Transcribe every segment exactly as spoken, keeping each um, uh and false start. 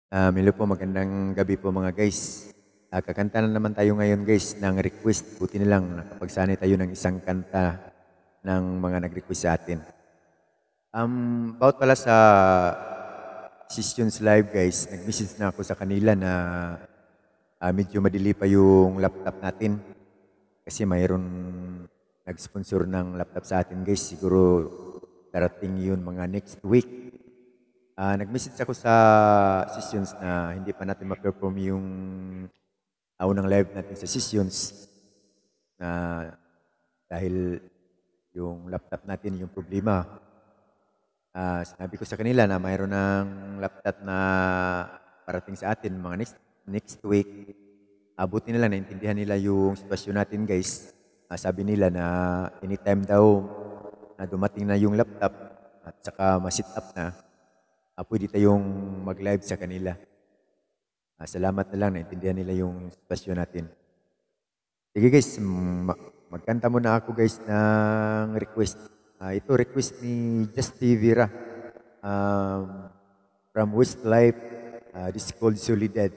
Um, hello po, magandang gabi po mga guys. Ah, kakanta na naman tayo ngayon guys ng request. Buti na lang nakapagsanay tayo ng isang kanta ng mga nag-request sa atin. Um, about pala sa Sessions Live guys, nag-message na ako sa kanila na ah, medyo madili pa yung laptop natin. Kasi mayroon nag-sponsor ng laptop sa atin guys. Siguro darating yun mga next week. Ah, nag-message ako sa sessions na hindi pa natin ma-perform yung uh, unang live natin sa sessions na dahil yung laptop natin yung problema. Ah, sinabi ko sa kanila na mayroon ng laptop na parating sa atin mga next next week. Abuti nila, naintindihan nila yung sitwasyon natin guys. Ah, sabi nila na anytime daw na dumating na yung laptop at saka ma-sit up na, Uh, pwede tayong mag-live sa kanila. Uh, salamat na lang, naintindihan nila yung sitwasyon natin. Sige guys, ma- magkanta muna ako guys ng request. Uh, ito request ni Justy Vera um, from Westlife. Uh, this is called Solidad.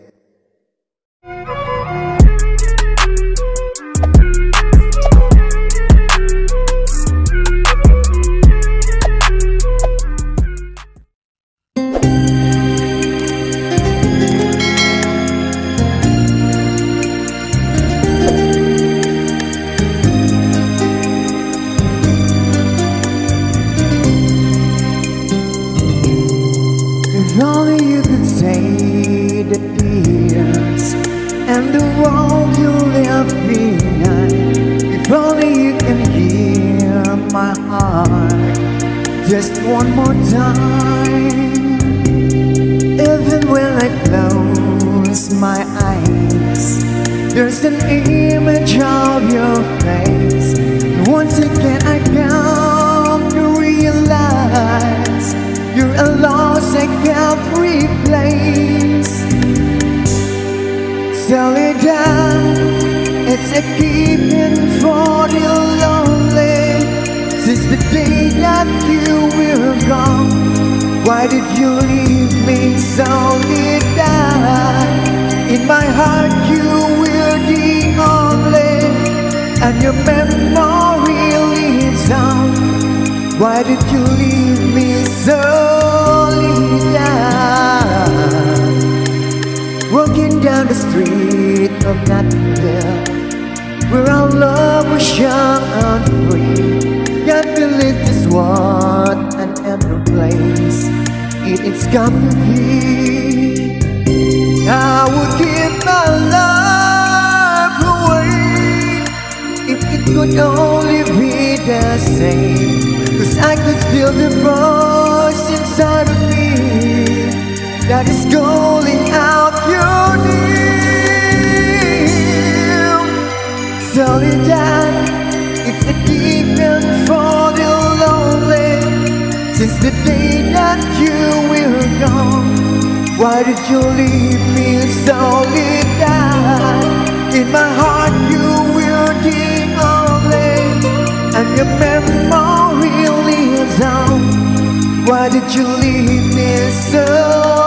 If only you could say the tears and the world you left behind. If only you can hear my heart just one more time. Even when I close my eyes, there's an image of your face. And once again I come to realize you're a loss I can't replace. Soledad, it's a keeping for the lonely. Since the day that you were gone, why did you leave me, Soledad? In my heart you were the only, and your memory lives on. Why did you leave me, Soledad? Walking down the street of Nottingham, where our love was young and free. Can't believe this, what an empty place it's come to be. I would give my life away if it could only be the same. Cause I could feel the voice inside of me that is calling out your name. Soledad, it's a demon for the lonely. Since the day that you were gone, why did you leave me, Soledad? In my heart you were the only, and your memory lives on. Why did you leave me, so